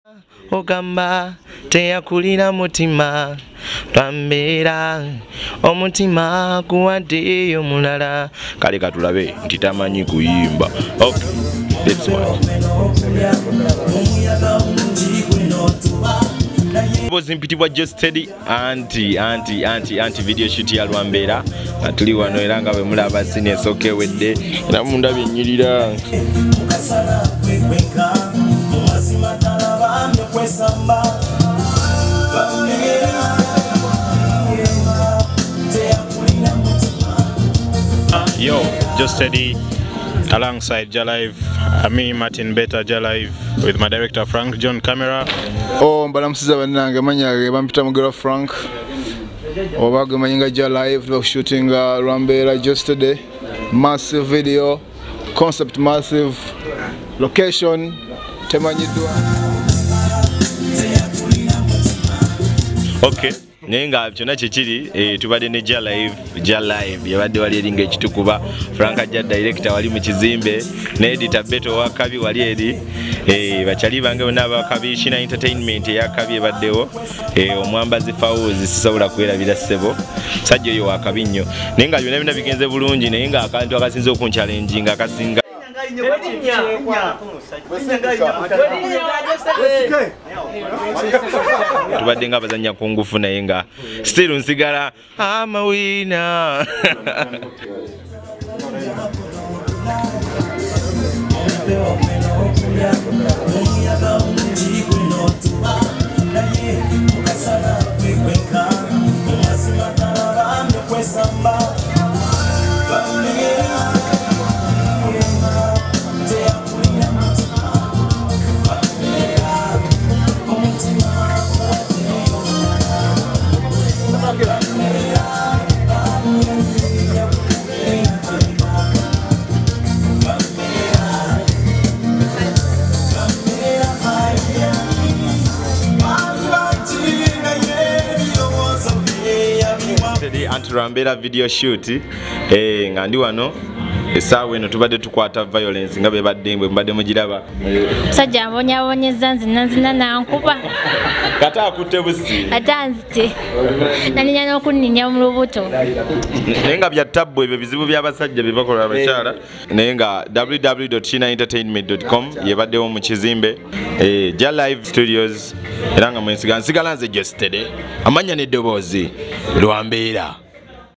Ogamba teyakulira mutima Lwambeera omutima kuwaddeyo mulala kale katulabe nti tamanyi kuyimba. Okay, that's what. Was impitibwa Just Steady anti video shoot ya Lwambeera tuli wano era nga bwe mulaba sine soke wedde era munda byennyirira Yo, Just Steady alongside Jalive, me Martin Beta Jalive with my director Frank John Camera. Oh, mbalamusiza bannange manya bampita mugera Frank. Obaga manyinga Jalive we shooting Lwambeera Just Steady. Massive video, concept massive, location temanyidwa. Okay. Nenga kyonna kyekiri tubadde ne Jalive yabadde wali eringa ekitukuba Frank ajja director wali mu kizimbe ne editor Beto wakabi wali eri bachali bange bonna abakabi Shina Entertainment yakabi ebaddewo omwambazi Fawuzi sisobola kwerabira ssebo sajja oyo wakabi nnyo nenga byonna bina bigenze bulungi naye nga akantu akasinze okunchallenging akasinga tubadde nga abazanya ku ngufu naye nga still nsigala amawina Lwambeera video shoot nga ndi wano esaawa eno tubadde tukwata violence nga bebadde mbadde mugiraba sajja ambonyabonyeza nzina nankuba kata akutte busi atanzite naninya n'okunninya mu lubuto naye nga bya tabbu ebyo bizibu by'abasajja bye bakola abakyala naye nga www.shinaentertainment.com yebaddewo mu kizimbe Jalive Studios era nga mwensigala nze Just Steady amanya n'eddoboozi Lwambeera.